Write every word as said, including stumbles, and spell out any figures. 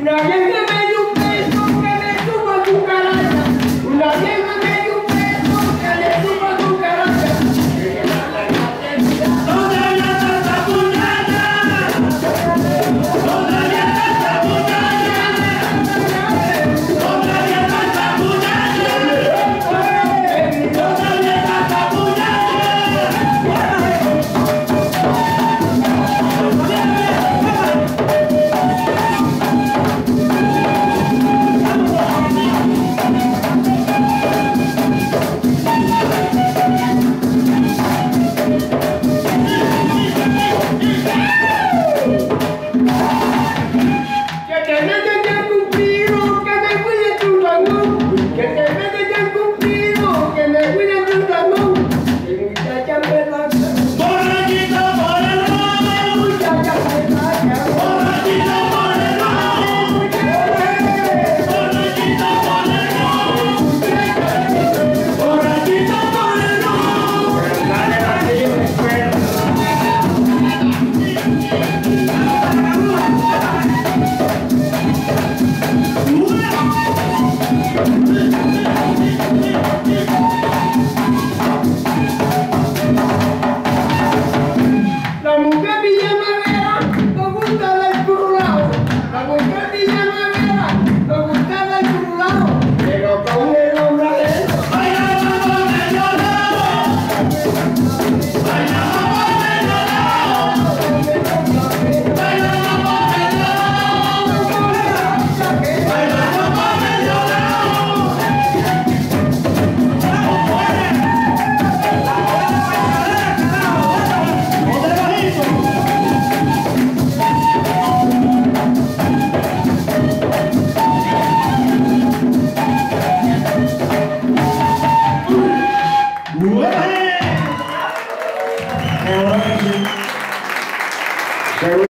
Una vieja me dio un beso que le supo a cucaracha. Una vieja me dio un beso que le supo a cucaracha. Todavía está puñada. Todavía está puñada. Todavía está puñada. Todavía está puñada. La mujer villamarera no gusta del curulao. La mujer villamarera no gusta del curulao. Pero con el hombre adentro. Bailamos con el llorado. Bailamos con el llorado. Bailamos con el llorado. Bailamos con el llorado. Ahora sí.